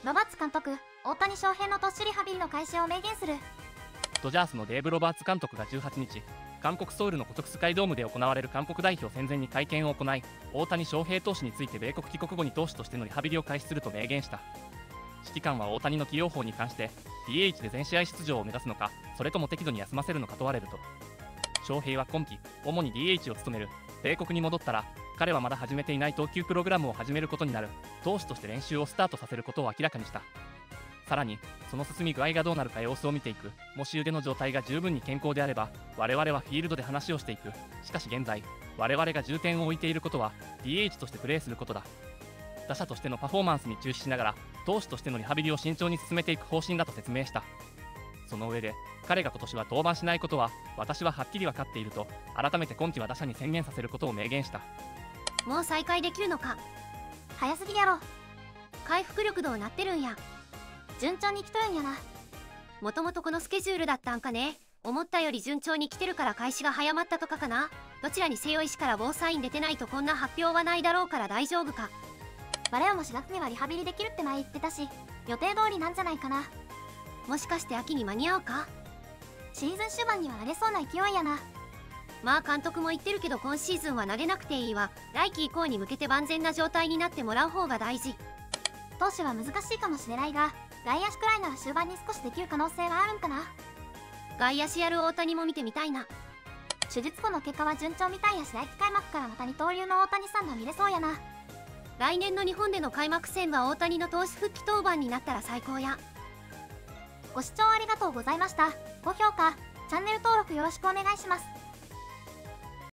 ロバーツ監督、大谷翔平の投手リハビリの開始を明言する。 ドジャースのデーブ・ロバーツ監督が18日、韓国ソウルのコトクスカイドームで行われる韓国代表戦前に会見を行い、大谷翔平投手について米国帰国後に投手としてのリハビリを開始すると明言した。指揮官は大谷の起用法に関して DH で全試合出場を目指すのか、それとも適度に休ませるのか問われると、翔平は今季主に DH を務める。米国に戻ったら彼はまだ始めていない投球プログラムを始めることになる。投手として練習をスタートさせることを明らかにした。さらにその進み具合がどうなるか様子を見ていく。もし腕の状態が十分に健康であれば我々はフィールドで話をしていく。しかし現在我々が重点を置いていることは DH としてプレーすることだ。打者としてのパフォーマンスに注視しながら投手としてのリハビリを慎重に進めていく方針だと説明した。その上で彼が今年は登板しないことは私ははっきり分かっていると、改めて今季は打者に専念させることを明言した。 もう再開できるのか。 早すぎやろ。 回復力どうなってるんや。 順調に来とるんやな。 もともとこのスケジュールだったんかね。思ったより順調に来てるから開始が早まったとかかな。どちらにせよ医師からゴーサイン出てないとこんな発表はないだろうから大丈夫か。 我らも4月にはリハビリできるって前言ってたし、予定通りなんじゃないかな。 もしかして秋に間に合うか。 シーズン終盤にはなれそうな勢いやな。 まあ監督も言ってるけど今シーズンは投げなくていいわ。来季以降に向けて万全な状態になってもらう方が大事。 投手は難しいかもしれないが、外野手くらいなら終盤に少しできる可能性があるんかな。 外野手やる大谷も見てみたいな。 手術後の結果は順調みたいやし、来季開幕からまた二刀流の大谷さんが見れそうやな。 来年の日本での開幕戦は大谷の投手復帰登板になったら最高や。 ご視聴ありがとうございました。高評価、チャンネル登録よろしくお願いします。